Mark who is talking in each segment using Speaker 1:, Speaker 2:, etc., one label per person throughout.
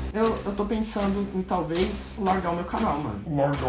Speaker 1: Eu tô pensando em talvez largar o meu canal, mano.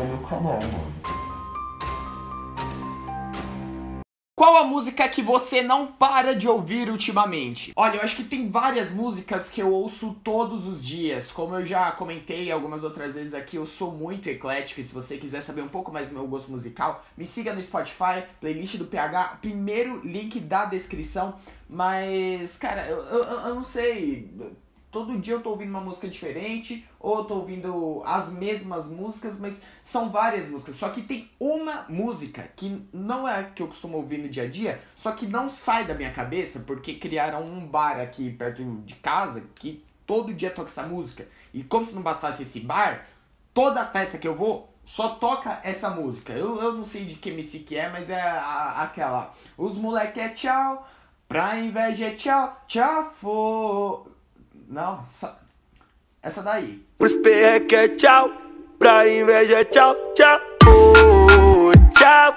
Speaker 1: Qual a música que você não para de ouvir ultimamente? Olha, eu acho que tem várias músicas que eu ouço todos os dias. Como eu já comentei algumas outras vezes aqui, eu sou muito eclético. E se você quiser saber um pouco mais do meu gosto musical, me siga no Spotify, playlist do PH, primeiro link da descrição. Mas, cara, eu não sei... Todo dia eu tô ouvindo uma música diferente, ou eu tô ouvindo as mesmas músicas, mas são várias músicas. Só que tem uma música que não é a que eu costumo ouvir no dia a dia, só que não sai da minha cabeça, porque criaram um bar aqui perto de casa que todo dia toca essa música. E como se não bastasse esse bar, toda festa que eu vou, só toca essa música. Eu não sei de que MC que é, mas é aquela. Os moleque é tchau, pra inveja é tchau, tchau for... Não, essa daí.
Speaker 2: Os PE é tchau, pra inveja é tchau, tchau, tchau,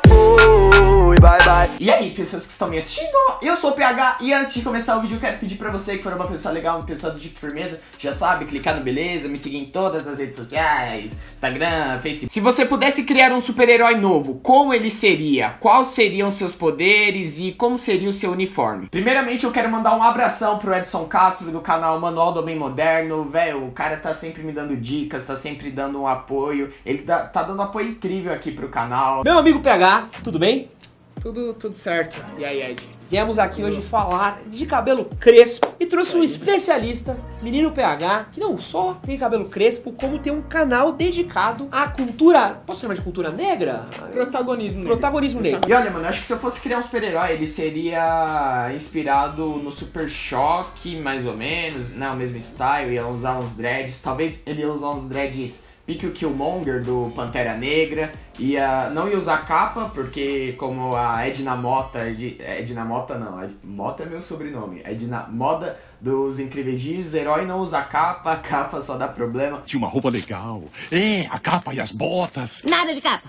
Speaker 2: bye bye.
Speaker 1: E aí, pessoas que estão me assistindo, eu sou o PH e antes de começar o vídeo eu quero pedir pra você que for uma pessoa legal, uma pessoa do tipo firmeza, já sabe, clicar no beleza, me seguir em todas as redes sociais, Instagram, Facebook. Se você pudesse criar um super-herói novo, como ele seria? Quais seriam seus poderes e como seria o seu uniforme? Primeiramente eu quero mandar um abração pro Edson Castro do canal Manual do Homem Moderno. Velho, o cara tá sempre me dando dicas, tá sempre dando um apoio, ele tá dando um apoio incrível aqui pro canal.
Speaker 3: Meu amigo PH, tudo bem?
Speaker 1: Tudo certo. E aí, Ed?
Speaker 3: Viemos aqui hoje falar de cabelo crespo e trouxe um especialista, menino PH, que não só tem cabelo crespo, como tem um canal dedicado à cultura, posso chamar de cultura negra? Protagonismo negro.
Speaker 1: E olha, mano, acho que se eu fosse criar um super-herói, ele seria inspirado no Super Choque, mais ou menos, né, o mesmo style, ia usar uns dreads, talvez ele ia usar uns dreads pique o Killmonger do Pantera Negra, não ia usar capa, porque como a Edna Mota, Edna Mota não, Mota é meu sobrenome, Edna Moda dos Incríveis diz, herói não usa capa, a capa só dá problema.
Speaker 4: Tinha uma roupa legal, a capa e as botas.
Speaker 5: Nada de capa.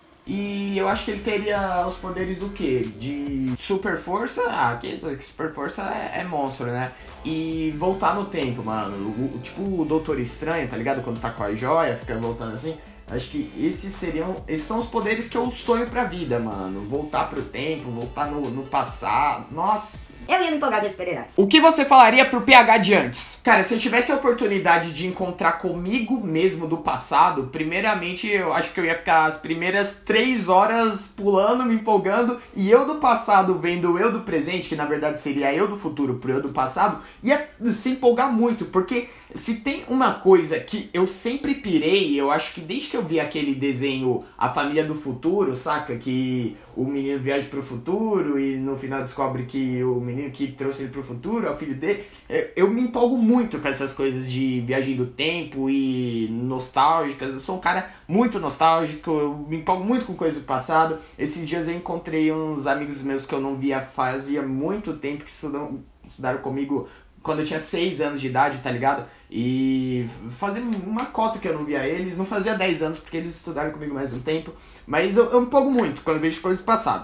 Speaker 1: E eu acho que ele teria os poderes do quê? De super força? Ah, que super força é monstro, né? E voltar no tempo, mano. Tipo o Doutor Estranho, tá ligado? Quando tá com a joia, fica voltando assim. Acho que esses são os poderes que eu sonho pra vida, mano. Voltar pro tempo, voltar no passado. Nossa!
Speaker 5: Eu ia me empolgar com esse super-herói.
Speaker 1: O que você falaria pro PH de antes? Cara, se eu tivesse a oportunidade de encontrar comigo mesmo do passado, primeiramente eu acho que eu ia ficar as primeiras 3 horas pulando, me empolgando, e eu do passado vendo eu do presente, que na verdade seria eu do futuro pro eu do passado, ia se empolgar muito, porque se tem uma coisa que eu sempre pirei, eu acho que desde que eu vi aquele desenho A Família do Futuro, saca? Que o menino viaja pro futuro e no final descobre que o menino que trouxe ele pro futuro é o filho dele. Eu me empolgo muito com essas coisas de viagem do tempo e nostálgicas. Eu sou um cara muito nostálgico, eu me empolgo muito com coisas do passado. Esses dias eu encontrei uns amigos meus que eu não via fazia muito tempo, que estudaram comigo quando eu tinha 6 anos de idade, tá ligado? E fazia uma cota que eu não via eles, não fazia 10 anos porque eles estudaram comigo mais um tempo, mas eu me empolgo muito quando vejo coisas do passado.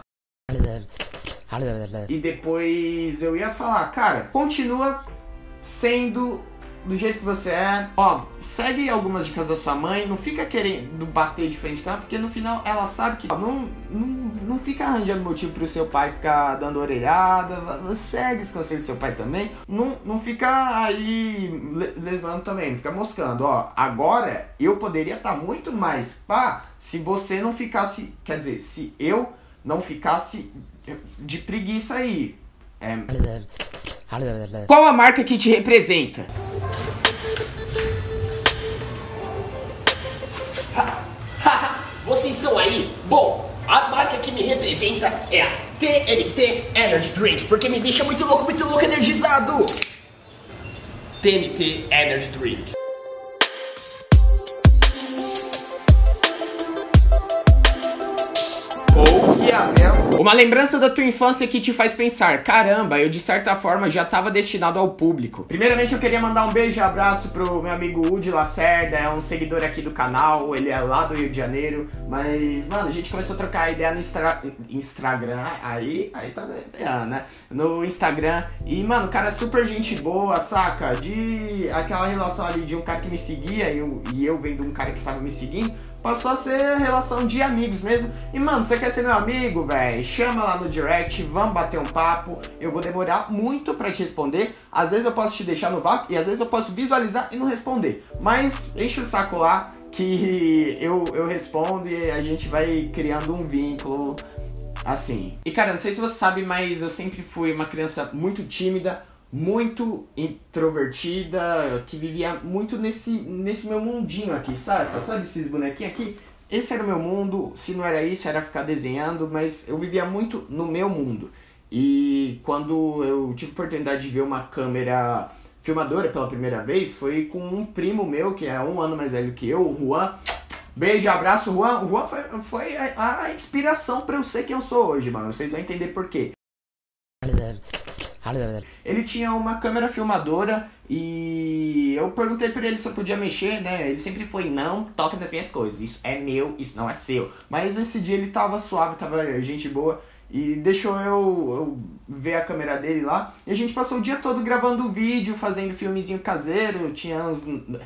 Speaker 1: E depois eu ia falar, cara, continua sendo do jeito que você é, ó, segue algumas dicas da sua mãe, não fica querendo bater de frente com ela, porque no final ela sabe que não fica arranjando motivo pro seu pai ficar dando orelhada, segue os conselhos do seu pai também, não fica aí lesmando também, não fica moscando, ó, agora eu poderia estar muito mais pá, se você não ficasse, quer dizer, se eu não ficasse de preguiça aí. Qual a marca que te representa?
Speaker 6: Vocês estão aí? Bom, a marca que me representa é a TNT Energy Drink, porque me deixa muito louco energizado. TNT Energy Drink.
Speaker 1: Oh, yeah, mesmo. Uma lembrança da tua infância que te faz pensar, caramba, eu de certa forma já estava destinado ao público. Primeiramente eu queria mandar um beijo e abraço pro meu amigo Udi Lacerda, é um seguidor aqui do canal, ele é lá do Rio de Janeiro, mas, mano, a gente começou a trocar ideia no Instagram, aí tá ideia, né? No Instagram, e, mano, cara é super gente boa, saca? De aquela relação ali de um cara que me seguia e eu vendo um cara que estava me seguindo, passou a ser relação de amigos mesmo. E, mano, você quer ser meu amigo, velho? Chama lá no direct, vamos bater um papo. Eu vou demorar muito pra te responder. Às vezes eu posso te deixar no vácuo e às vezes eu posso visualizar e não responder. Mas enche o saco lá que eu respondo e a gente vai criando um vínculo assim. E, cara, não sei se você sabe, mas eu sempre fui uma criança muito tímida, muito introvertida, que vivia muito nesse meu mundinho aqui, sabe? Sabe esses bonequinhos aqui? Esse era o meu mundo, se não era isso, era ficar desenhando, mas eu vivia muito no meu mundo. E quando eu tive a oportunidade de ver uma câmera filmadora pela primeira vez, foi com um primo meu, que é 1 ano mais velho que eu, o Juan. Beijo, abraço, Juan. O Juan foi a inspiração pra eu ser quem eu sou hoje, mano. Vocês vão entender por quê. Ele tinha uma câmera filmadora e eu perguntei pra ele se eu podia mexer, né? Ele sempre foi, não toca nas minhas coisas, isso é meu, isso não é seu. Mas esse dia ele tava suave, tava gente boa e deixou eu ver a câmera dele lá. E a gente passou o dia todo gravando vídeo, fazendo filmezinho caseiro, tinha uns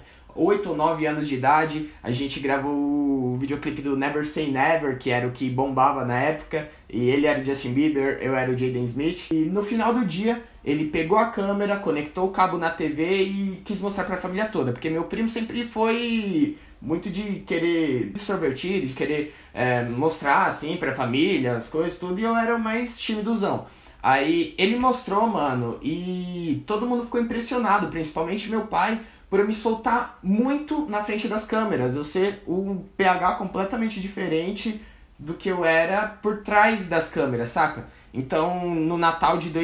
Speaker 1: 8 ou 9 anos de idade, a gente gravou o videoclipe do Never Say Never, que era o que bombava na época, e ele era o Justin Bieber, eu era o Jaden Smith. E no final do dia, ele pegou a câmera, conectou o cabo na TV e quis mostrar pra família toda, porque meu primo sempre foi muito de querer extrovertido, de querer mostrar assim pra família, as coisas, tudo, e eu era o mais timidozão. Aí ele mostrou, mano, e todo mundo ficou impressionado, principalmente meu pai, por eu me soltar muito na frente das câmeras, eu ser um PH completamente diferente do que eu era por trás das câmeras, saca? Então, no Natal de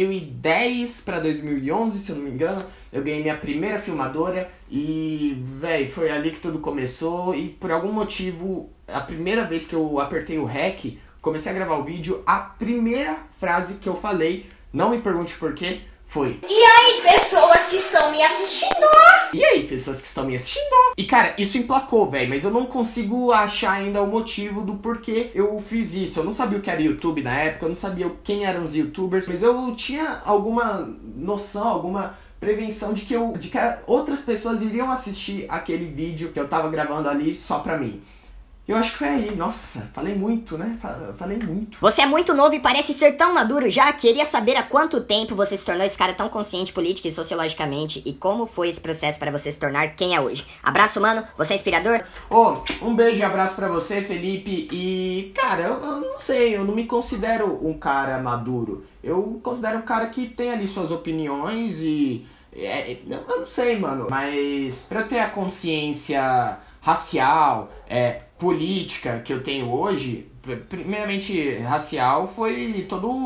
Speaker 1: 2010 para 2011, se eu não me engano, eu ganhei minha primeira filmadora e, véi, foi ali que tudo começou e por algum motivo, a primeira vez que eu apertei o REC, comecei a gravar o vídeo, a primeira frase que eu falei, não me pergunte por quê, foi:
Speaker 5: E aí, pessoas que estão me assistindo?
Speaker 1: E aí, pessoas que estão me assistindo? E, cara, isso emplacou, velho, mas eu não consigo achar ainda o motivo do porquê eu fiz isso. Eu não sabia o que era YouTube na época, eu não sabia quem eram os YouTubers, mas eu tinha alguma noção, alguma prevenção de que outras pessoas iriam assistir aquele vídeo que eu tava gravando ali só pra mim. Eu acho que foi aí. Nossa, falei muito, né? Falei muito.
Speaker 7: Você é muito novo e parece ser tão maduro já. Queria saber há quanto tempo você se tornou esse cara tão consciente política e sociologicamente e como foi esse processo para você se tornar quem é hoje. Abraço, mano. Você é inspirador?
Speaker 1: Um beijo e abraço pra você, Felipe. E, cara, eu não sei, eu não me considero um cara maduro. Eu considero um cara que tem ali suas opiniões e... eu não sei, mano. Mas pra eu ter a consciência racial, política que eu tenho hoje, primeiramente racial, foi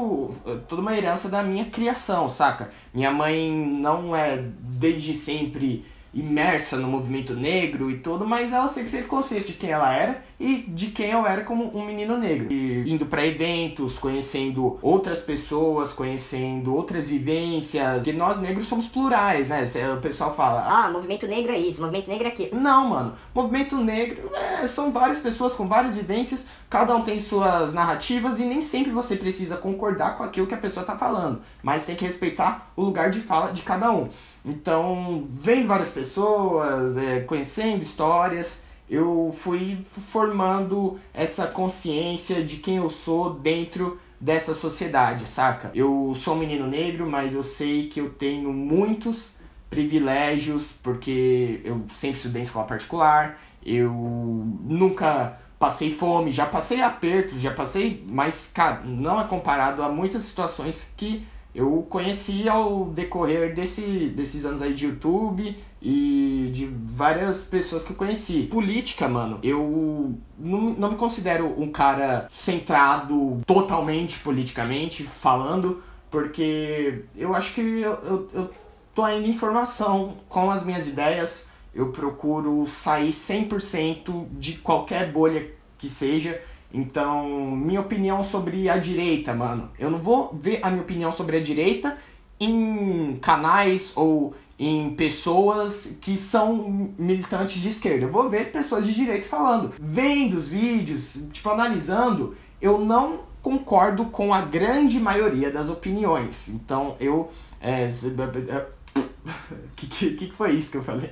Speaker 1: toda uma herança da minha criação, saca? Minha mãe não é desde sempre imersa no movimento negro e tudo, mas ela sempre teve consciência de quem ela era e de quem eu era como um menino negro. E indo pra eventos, conhecendo outras pessoas, conhecendo outras vivências. E nós negros somos plurais, né? O pessoal fala:
Speaker 7: movimento negro é isso, movimento negro é aquilo.
Speaker 1: Não, mano. Movimento negro são várias pessoas com várias vivências, cada um tem suas narrativas e nem sempre você precisa concordar com aquilo que a pessoa tá falando, mas tem que respeitar o lugar de fala de cada um. Então, vendo várias pessoas, conhecendo histórias, eu fui formando essa consciência de quem eu sou dentro dessa sociedade, saca? Eu sou um menino negro, mas eu sei que eu tenho muitos privilégios, porque eu sempre estudei em escola particular, eu nunca passei fome, já passei apertos, mas, cara, não é comparado a muitas situações que eu conheci ao decorrer desses anos aí de YouTube e de várias pessoas que eu conheci. Política, mano, eu não me considero um cara centrado totalmente politicamente falando, porque eu acho que eu tô ainda em formação com as minhas ideias. Eu procuro sair 100% de qualquer bolha que seja Então, minha opinião sobre a direita, mano, eu não vou ver a minha opinião sobre a direita em canais ou em pessoas que são militantes de esquerda. Eu vou ver pessoas de direita falando. Vendo os vídeos, tipo, analisando, eu não concordo com a grande maioria das opiniões. Então, eu... que foi isso que eu falei?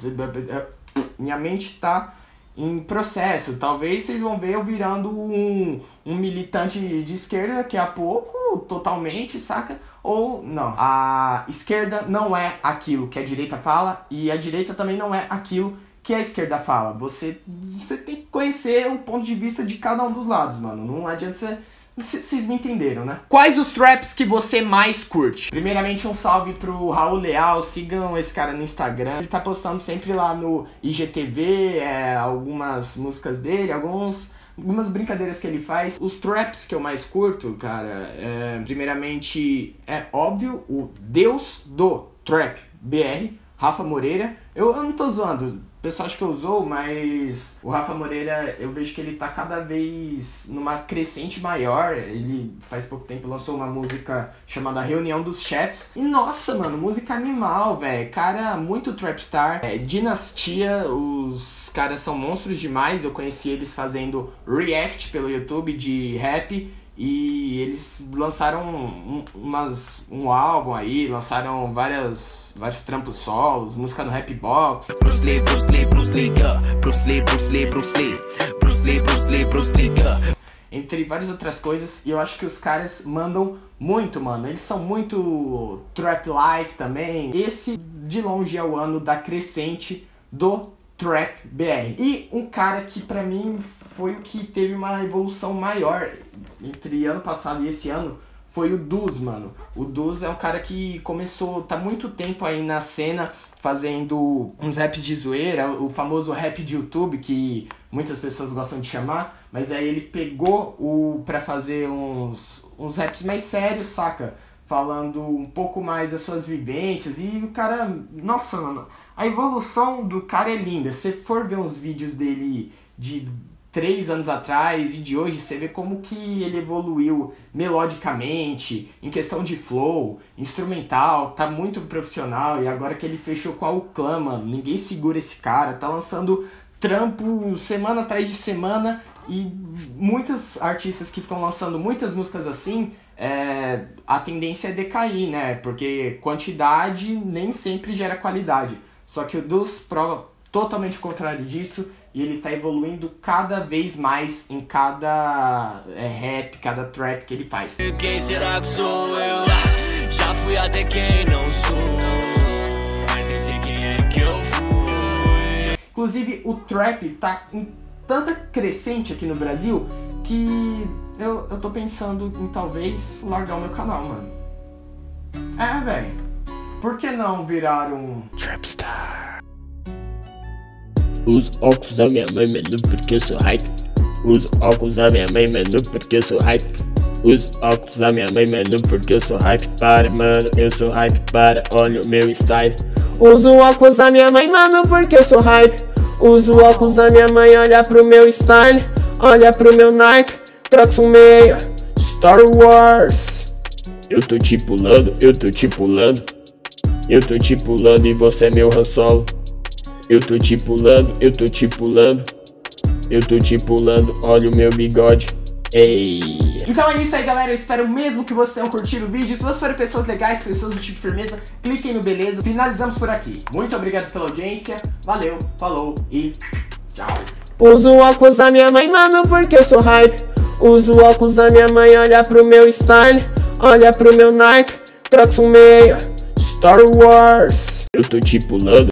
Speaker 1: Minha mente tá em processo. Talvez vocês vão ver eu virando um militante de esquerda daqui a pouco, totalmente, saca? Ou não. A esquerda não é aquilo que a direita fala e a direita também não é aquilo que a esquerda fala. Você tem que conhecer o ponto de vista de cada um dos lados, mano. Não adianta você... Vocês me entenderam, né? Quais os traps que você mais curte? Primeiramente, um salve pro Raul Leal. Sigam esse cara no Instagram. Ele tá postando sempre lá no IGTV, algumas músicas dele, algumas brincadeiras que ele faz. Os traps que eu mais curto, cara, primeiramente, é óbvio, o Deus do Trap BR, Rafa Moreira. Eu não tô zoando, o pessoal acha que eu zoo, mas o Rafa Moreira, eu vejo que ele tá cada vez numa crescente maior. Ele faz pouco tempo lançou uma música chamada Reunião dos Chefs. E nossa, mano, música animal, velho. Cara, muito trapstar. Dinastia, os caras são monstros demais. Eu conheci eles fazendo react pelo YouTube de rap. E eles lançaram um álbum aí, lançaram vários trampos solos, música no Rapbox.
Speaker 2: Bruce Lee, Bruce Lee, Bruce Lee, Bruce Lee, Bruce Lee, Bruce Lee, Bruce Lee, Bruce Lee, Bruce Lee,
Speaker 1: entre várias outras coisas, e eu acho que os caras mandam muito, mano. Eles são muito trap life também. Esse, de longe, é o ano da crescente do Trap BR. E um cara que pra mim foi o que teve uma evolução maior entre ano passado e esse ano foi o Dus, mano. O Dus é um cara que começou, tá muito tempo aí na cena fazendo uns raps de zoeira, o famoso rap de YouTube que muitas pessoas gostam de chamar, mas aí ele pegou pra fazer uns raps mais sérios, saca? Falando um pouco mais das suas vivências e o cara, nossa, mano, a evolução do cara é linda. Se você for ver uns vídeos dele de 3 anos atrás e de hoje, você vê como que ele evoluiu melodicamente, em questão de flow, instrumental, tá muito profissional. E agora que ele fechou com a Uclã, mano, ninguém segura esse cara, tá lançando trampo semana atrás de semana. E muitos artistas que ficam lançando muitas músicas assim, a tendência é decair, né? Porque quantidade nem sempre gera qualidade. Só que o Dus prova totalmente o contrário disso. E ele tá evoluindo cada vez mais em cada rap, cada trap que ele faz.
Speaker 2: Quem será que sou eu? Já fui até quem não sou, mas nem sei quem é que eu fui.
Speaker 1: Inclusive o trap tá em tanta crescente aqui no Brasil que eu tô pensando em talvez largar o meu canal, mano. Velho. Por que não virar um Trapstar?
Speaker 6: Os óculos da minha mãe, mano, porque eu sou hype. Os óculos da minha mãe, mano, porque eu sou hype. Os óculos da minha mãe, mano, porque eu sou hype. Para, mano, eu sou hype, para, olha o meu style. Uso óculos da minha mãe, mano, porque eu sou hype. Uso óculos da minha mãe, olha pro meu style. Olha pro meu Nike, troca um meia Star Wars. Eu tô te pulando, eu tô te pulando. Eu tô te pulando e você é meu Han Solo. Eu tô te pulando, eu tô te pulando. Eu tô te pulando, olha o meu bigode. Ei.
Speaker 1: Então é isso aí, galera, eu espero mesmo que vocês tenham curtido o vídeo. Se vocês forem pessoas legais, pessoas do tipo firmeza, cliquem no beleza. Finalizamos por aqui. Muito obrigado pela audiência, valeu, falou e tchau.
Speaker 6: Uso óculos da minha mãe, mano, porque eu sou hype. Uso óculos da minha mãe, olha pro meu style. Olha pro meu Nike, troca um meia Star Wars. Eu tô te pulando.